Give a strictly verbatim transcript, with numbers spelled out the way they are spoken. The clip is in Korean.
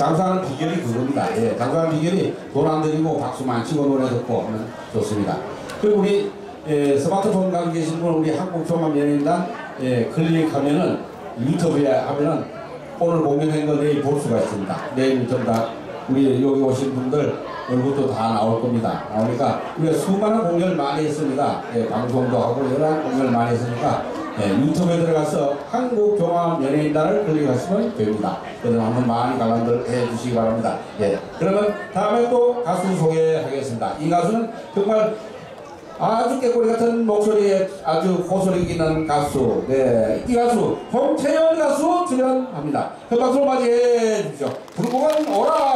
장사하는 비결이 그겁니다. 예, 장사하는 비결이 돈 안 들이고 박수만 치고 노래 듣고 하면 좋습니다. 그리고 우리 예, 스마트폰 가지고 계신 분 우리 한국종합연예인단 예, 클릭하면은 유튜브에 하면은 오늘 공연한 거 내일 볼 수가 있습니다. 내일 좀 다 우리 여기 오신 분들 얼굴도 다 나올 겁니다. 나오니까 우리가 수많은 공연을 많이 했습니다. 예, 방송도 하고 여러 공연을 많이 했으니까 예, 유튜브에 들어가서 한국종합연예인단을 클릭하시면 됩니다. 그래서 한번 많이 관람들 해주시기 바랍니다. 예, 그러면 다음에 또 가수 소개하겠습니다. 이 가수는 정말 아주 깨꼬리 같은 목소리에 아주 호소리 있는 가수, 네, 이 가수 홍채연 가수 출연합니다. 그 박수로 맞이해 주십시오. 불고만 오라.